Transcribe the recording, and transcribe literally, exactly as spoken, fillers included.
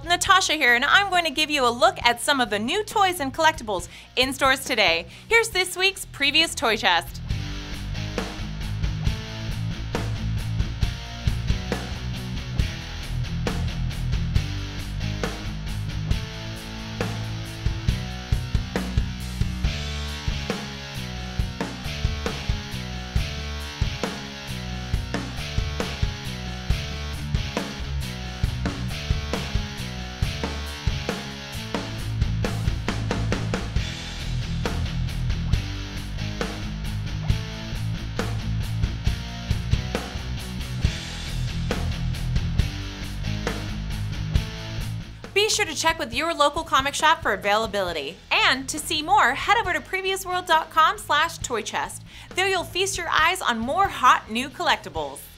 Natasha here, and I'm going to give you a look at some of the new toys and collectibles in stores today. Here's this week's Previous Toy Chest. Be sure to check with your local comic shop for availability. And to see more, head over to previews world dot com slash toy chest. There you'll feast your eyes on more hot new collectibles.